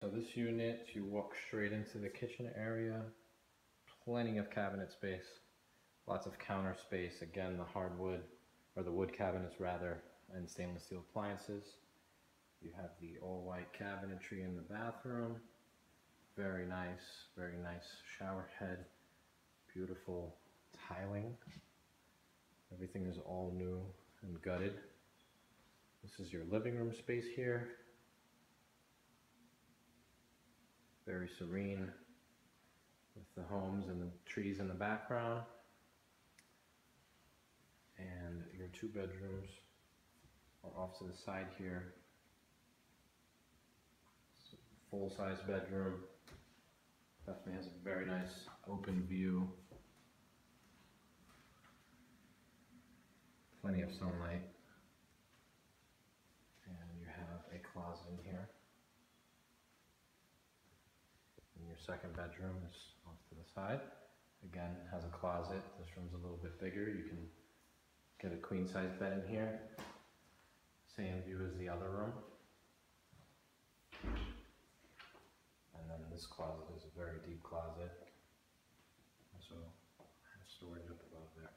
So this unit, you walk straight into the kitchen area, plenty of cabinet space, lots of counter space, again the hardwood, or the wood cabinets rather, and stainless steel appliances. You have the all white cabinetry in the bathroom, very nice shower head, beautiful tiling, everything is all new and gutted. This is your living room space here. Very serene with the homes and the trees in the background. And your two bedrooms are off to the side here. Full-size bedroom. Definitely has a very nice open view. Plenty of sunlight. And you have a closet in here. And your second bedroom is off to the side. Again, it has a closet. This room's a little bit bigger. You can get a queen size bed in here. Same view as the other room. And then this closet is a very deep closet. Also has storage up above there.